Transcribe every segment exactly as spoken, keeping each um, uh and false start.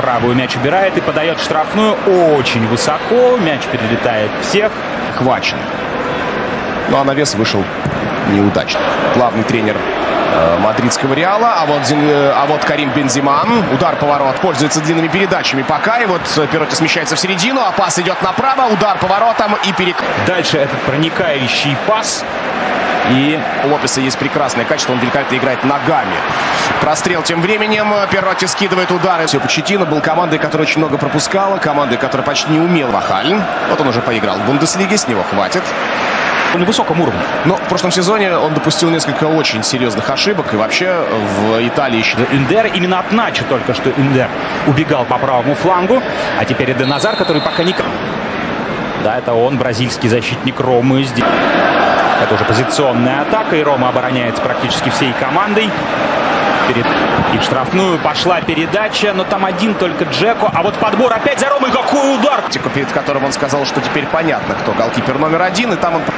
правую мяч убирает и подает в штрафную очень высоко. Мяч перелетает всех. Хвачен. Ну а навес вышел неудачно. Главный тренер э, мадридского Реала. А вот, э, а вот Карим Бензема. Удар, поворот. Пользуется длинными передачами пока. И вот Перотти смещается в середину. А пас идет направо. Удар поворотом и перек... Дальше этот проникающий пас. И у Лопеса есть прекрасное качество. Он великолепно играет ногами. Прострел тем временем. Перотти скидывает удары. Все, Почеттино был командой, которая очень много пропускала. Командой, которая почти не умела. Вахаль. Вот он уже поиграл в Бундеслиге. С него хватит. На высоком уровне. Но в прошлом сезоне он допустил несколько очень серьезных ошибок. И вообще в Италии еще... Индер, именно от Начо только что Индер убегал по правому флангу. А теперь Эден Азар, который пока не... Да, это он, бразильский защитник Ромы. Здесь... Это уже позиционная атака. И Рома обороняется практически всей командой. Перед... И в штрафную пошла передача. Но там один только Джеко. А вот подбор опять за Ромой. Какой удар! Перед которым он сказал, что теперь понятно, кто голкипер номер один. И там он...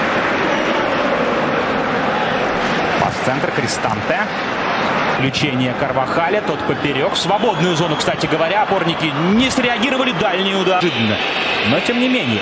Центр Кристанте. Включение Карвахаля. Тот поперек. В свободную зону, кстати говоря, опорники не среагировали. Дальний удар. Но тем не менее.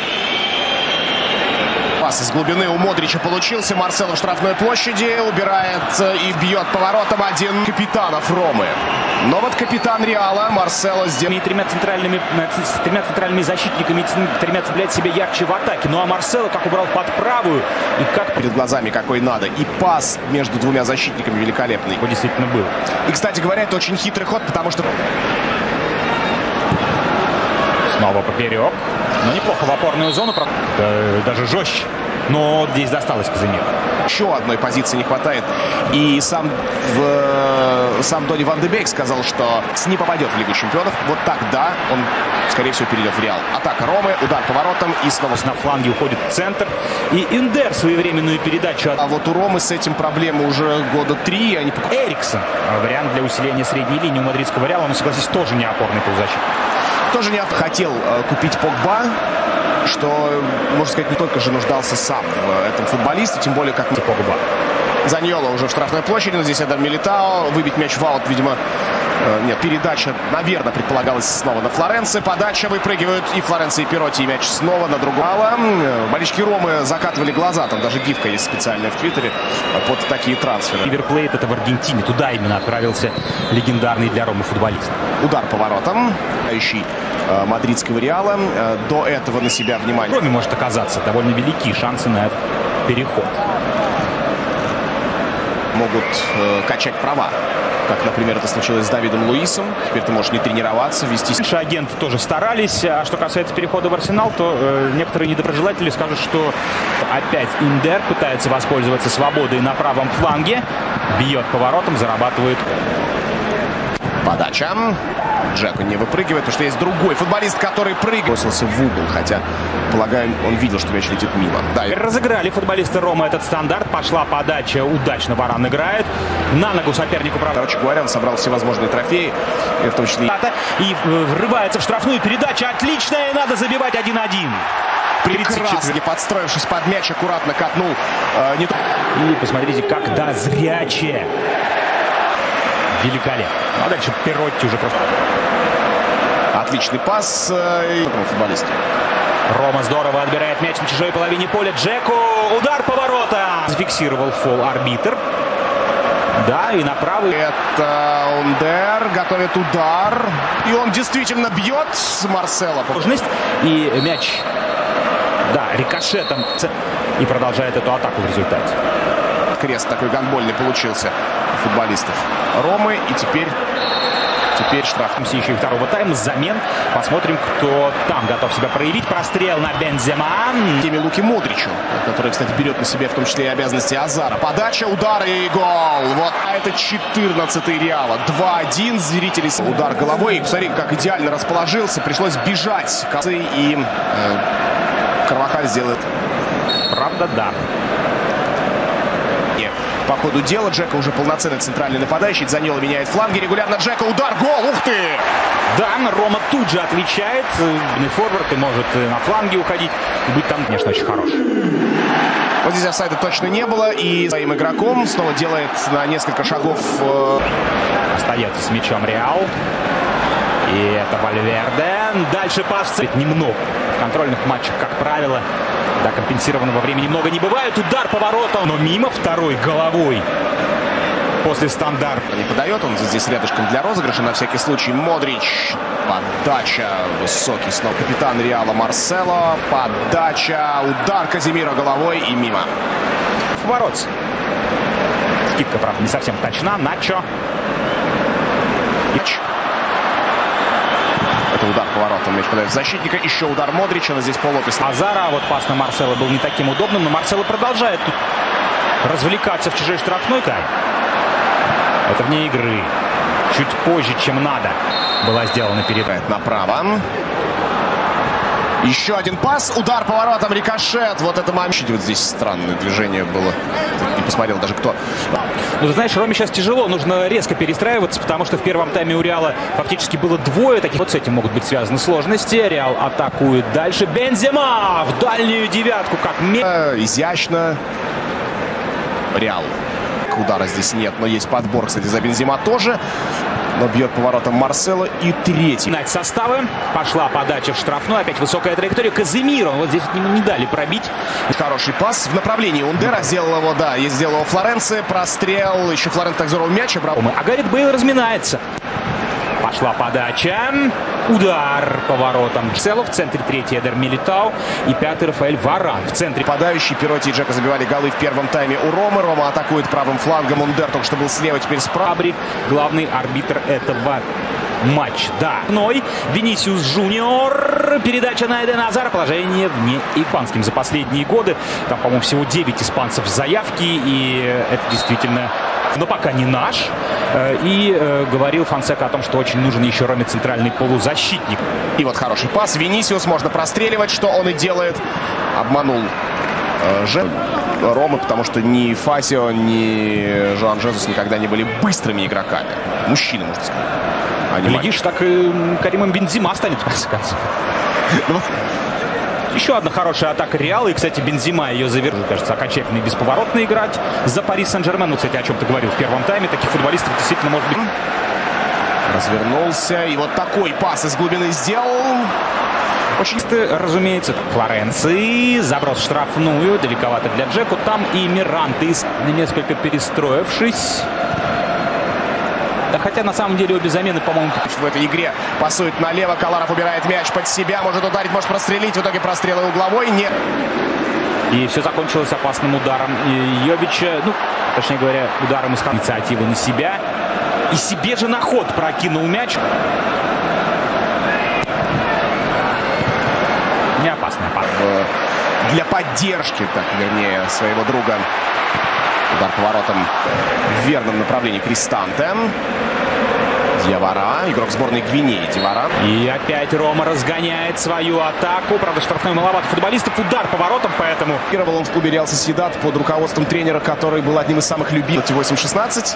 Пас из глубины у Модрича получился. Марсело в штрафной площади. Убирает и бьет поворотом один капитанов Ромы. Но вот капитан Реала Марсело сделал... И тремя центральными, тремя центральными защитниками тремя цеплять себе ярче в атаке. Ну а Марсело как убрал под правую. И как... Перед глазами какой надо. И пас между двумя защитниками великолепный. Он действительно был. И, кстати говоря, это очень хитрый ход, потому что... Снова поперек. Но неплохо в опорную зону. Даже жестче. Но здесь досталось Казимиру. Еще одной позиции не хватает. И сам, в, сам Донни Ван де Бейк сказал, что не попадет в Лигу Чемпионов. Вот тогда он, скорее всего, перейдет в Реал. Атака Ромы, удар поворотом и снова... На фланге уходит в центр. И Индер своевременную передачу. А вот у Ромы с этим проблемы уже года три. Они... Эриксон. Вариант для усиления средней линии у мадридского Реала. Но, согласись, тоже не опорный полузащитник. Тоже не хотел э, купить Погба, что, можно сказать, не только же нуждался сам в этом футболисте, тем более как Погба. Заньоло уже в штрафной площади, но здесь Эдер Милитао. Выбить мяч в аут, видимо, э, нет, передача, наверное, предполагалась снова на Флоренци. Подача, выпрыгивают и Флоренци, и Перотти, и мяч снова на другого. Болельщики Ромы закатывали глаза, там даже гифка есть специальная в Твиттере под такие трансферы. Ривер Плейт — это в Аргентине, туда именно отправился легендарный для Ромы футболист. Удар поворотом, ищи э, мадридского Реала. Э, до этого на себя внимание. Роме может оказаться довольно велики шансы на этот переход. Могут э, качать права, как, например, это случилось с Давидом Луисом. Теперь ты можешь не тренироваться, вести... Наши агенты тоже старались. А что касается перехода в Арсенал, то э, некоторые недоброжелатели скажут, что опять Индер пытается воспользоваться свободой на правом фланге. Бьет поворотом, зарабатывает. Подача. Джеко не выпрыгивает, потому что есть другой футболист, который прыгает. Бросился в угол, хотя, полагаю, он видел, что мяч летит мимо. Да. Разыграли футболисты Ромы этот стандарт. Пошла подача, удачно Варан играет. На ногу сопернику. Короче говоря, он собрал всевозможные трофеи, в том числе... И врывается в штрафную. Передача отличная, надо забивать один-один. Прекрасно, подстроившись под мяч, аккуратно катнул. Э, не... И посмотрите, когда зряче. Великолепно. А дальше Перотти уже просто... Отличный пас э, футболисту. Рома здорово отбирает мяч на чужой половине поля. Джеку. Удар поворота. Зафиксировал фол арбитр. Да, и на правый. Это Ундер готовит удар. И он действительно бьет с Марсело. И мяч, да, рикошетом. И продолжает эту атаку в результате. Крест такой гандбольный получился у футболистов Ромы. И теперь... Теперь штраф. Еще и второго тайма. Замен. Посмотрим, кто там готов себя проявить. Прострел на Бензема. Теме Луки Модричу, который, кстати, берет на себя в том числе и обязанности Азара. Подача, удар и гол. Вот это четырнадцатый Реала. два-один. Зрители. Удар головой. И посмотри, как идеально расположился. Пришлось бежать. И э, Карвахаль сделает. Правда, да. По ходу дела Джеко уже полноценный центральный нападающий. Заньоло меняет фланги. Регулярно Джеко. Удар. Гол. Ух ты! Да, Рома тут же отвечает. Форвард и может на фланге уходить. И быть там, конечно, очень хорош. Вот здесь офсайда точно не было. И своим игроком снова делает на несколько шагов. Э... Остается с мячом Реал. И это Вальверде. Дальше пас. Немного. В контрольных матчах, как правило, да, компенсированного времени много не бывает. Удар поворотом, но мимо второй головой. После стандарта. Не подает, он здесь рядышком для розыгрыша. На всякий случай Модрич. Подача. Высокий снова капитан Реала Марсело. Подача. Удар Казимира головой и мимо. Поворот. Скидка, правда, не совсем точна. Начо. Мяч. Это удар поворотом. Мяч подает защитника. Еще удар Модрича. Но здесь Пол Лопес. Азара. Вот пас на Марсело был не таким удобным. Но Марсело продолжает тут развлекаться в чужой штрафной. Это вне игры. Чуть позже, чем надо, была сделана передача. Направо. Еще один пас. Удар поворотом. Рикошет. Вот это момент. Вот здесь странное движение было. Не посмотрел даже кто. Ну, ты знаешь, Роме сейчас тяжело. Нужно резко перестраиваться, потому что в первом тайме у Реала фактически было двое таких. Вот с этим могут быть связаны сложности. Реал атакует дальше. Бензема в дальнюю девятку. Как изящно. Реал. Удара здесь нет, но есть подбор, кстати, за Бензема тоже. Но бьет поворотом Марсело. И третий. Составы. Пошла подача в штрафную. Опять высокая траектория. Казимиро. Вот здесь ему не дали пробить. Хороший пас в направлении Ундера. Сделал его, да, есть сделал его Флоренция. Прострел. Еще Флоренция так здорово мяч брал. А Гарет Бейл разминается. Пошла подача. Удар поворотом. Цело в центре третий Эдер Милитау. И пятый Рафаэль Варан. В центре подающий. Пироти и Джека забивали голы в первом тайме у Ромы. Рома атакует правым флангом. Ундер только что был слева, теперь справа. Главный арбитр этого матча. Да. Ной. Винисиус Жуниор. Передача на Эдена Азара. Положение вне испанским за последние годы. Там, по-моему, всего девять испанцев в заявке. И это действительно... Но пока не наш. И э, говорил Фонсека о том, что очень нужен еще Роме центральный полузащитник. И вот хороший пас. Винисиус можно простреливать, что он и делает. Обманул э, Же... Рома, потому что ни Фасио, ни Жоан Жезус никогда не были быстрыми игроками. Мужчины, можно сказать. А глядишь, так и Каримом Бензема станет, в конце концов. Еще одна хорошая атака Реала. И, кстати, Бензема ее завершил, кажется, окончательно и бесповоротно играть за Пари Сен-Жермен. Ну, кстати, о чем ты говорил в первом тайме. Таких футболистов действительно может быть. Развернулся. И вот такой пас из глубины сделал. Очень, разумеется, Флоренции. Заброс в штрафную. Далековато для Джеку. Там и Мирантес, несколько перестроившись. Да, хотя на самом деле обе замены, по-моему, в этой игре пасует налево. Каларов убирает мяч под себя. Может ударить, может прострелить. В итоге прострелы угловой. Нет. И все закончилось опасным ударом и Йовича. Ну, точнее говоря, ударом из инициативы на себя. И себе же на ход прокинул мяч. Не опасная пас. Для поддержки, так, вернее, своего друга. Удар поворотом в верном направлении Кристанте. Дьявара, игрок сборной Гвинеи. Дьявара. И опять Рома разгоняет свою атаку. Правда, штрафной маловато футболистов. Удар поворотом, поэтому... Первый он в клубе Реал Сосьедад под руководством тренера, который был одним из самых любимых. восемь шестнадцать.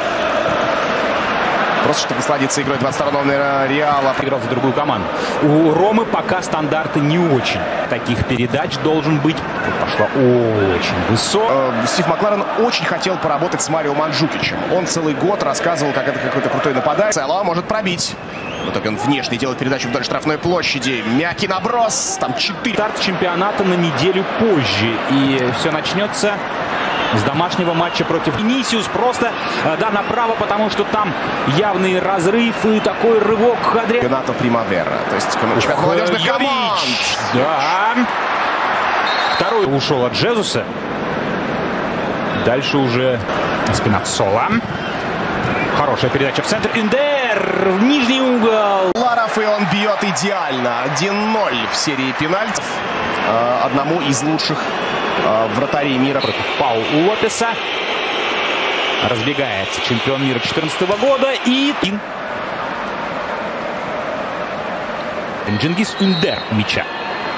Просто чтобы насладиться игрой двадцать второго номера Реала. Играл за другую команду. У Ромы пока стандарты не очень. Таких передач должен быть. Пошла очень высоко. Стив Макларен очень хотел поработать с Марио Манджукичем. Он целый год рассказывал, как это какой-то крутой нападающий. Цело может пробить. В итоге он внешне делает передачу вдоль штрафной площади. Мягкий наброс. Там четыре. Старт чемпионата на неделю позже. И все начнется с домашнего матча против Винисиус. Просто, да, направо, потому что там явный разрыв и такой рывок. Чемпионата Примавера. То есть чемпионат молодежных команд. Да. Второй ушел от Джезуса. Дальше уже Спинацола. Хорошая передача в центр. Индер в нижний угол. Ларов, и он бьет идеально. один ноль в серии пенальтов. Одному из лучших вратарей мира. Против Пау Лопеса. Разбегается чемпион мира две тысячи четырнадцатого года. И Дженгиз Индер у мяча.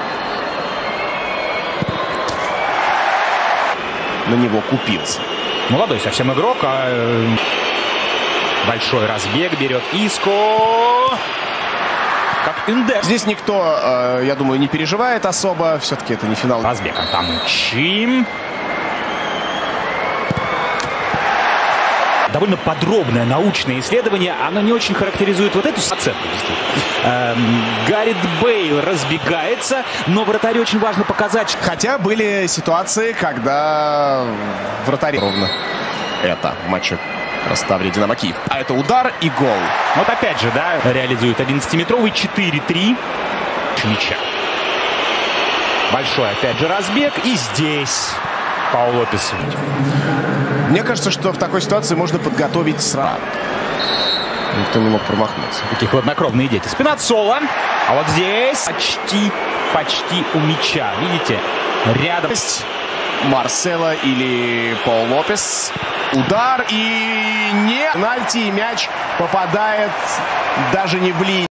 На него купился. Молодой совсем игрок. А большой разбег берет Иско. Как Индер. Здесь никто, я думаю, не переживает особо. Все-таки это не финал. Разбег. Там Чим. довольно подробное научное исследование. Оно не очень характеризует вот эту сцену. Эм, Гаррет Бейл разбегается, но вратарю очень важно показать. Хотя были ситуации, когда вратарь ровно это в матче Ставре Динамо Киев. А это удар и гол. Вот опять же, да, реализует одиннадцатиметровый четыре три мяча. Большой опять же разбег. И здесь Пау Лопес. Мне кажется, что в такой ситуации можно подготовить сразу. Никто не мог промахнуться. Такие хладнокровные дети. Спинацола. А вот здесь почти, почти у мяча. Видите? Рядом. Марсело или Пау Лопес. Удар и не пенальти. И мяч попадает даже не в линию.